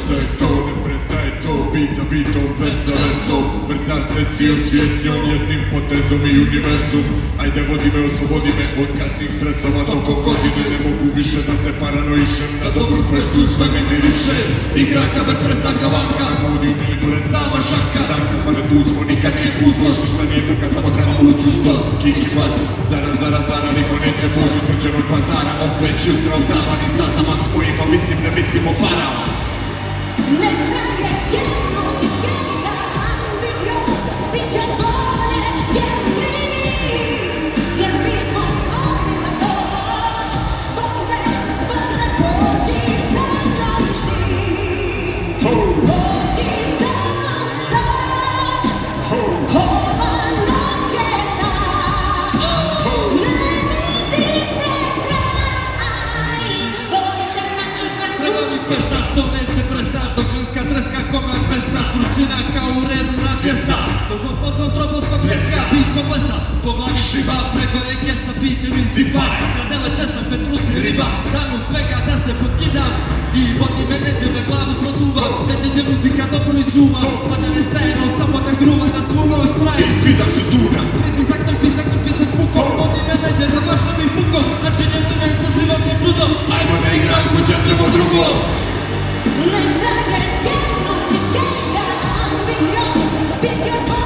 šta je to, ne prestaje to, bit za bitom, vers za versom. Vrta se cijel svijet s njom jednim potezom i univerzum. Ajde vodi me, oslobodi me od katnih stresova tokom godine. Ne mogu više da se paranoišem, na dobru feštu sve mi miriše. Igraka bez prestanka vanka, podijum ili pored sama šaka. Danka svane tu smo, nikad nije puzlo, šta nije trka, samo treba ući u štos. Kiki pas, zara, niko neće poći od tvrđenog pazara. Opet jutra u davani stazama svojima, mislim ne mislimo para. Ne prawie ciemno ci zjada, być ją bolę, wierni są swobodny za to. Wolę chodzi za mną ty, chodzi za mną sam, chowano cię tam. Lewity kraj, wolę na Tregowi feszta, to neće prestato, ženska treska, komad besna, tvrđina kao u redu na tjesta. Dozvom spozgon, trobosko, grecka, bitko plesa, po glavi šiba, preko reke sa pićem i sipa. Gradele česam, petrusni riba, danu svega da se pokidam i vodi me neđe na glavu produva. Neđe muzika dobro izuma, padane stajeno, samo da gruva na svu moj straj. I svi da su duna. Pritisak trpi se s mukom, vodi me neđe da vašta mi fukom, načinjem li neko životnim čudom. Ajmo da igram, kuća ćemo drugo. Ne prawie ciemno ci zjada, być ją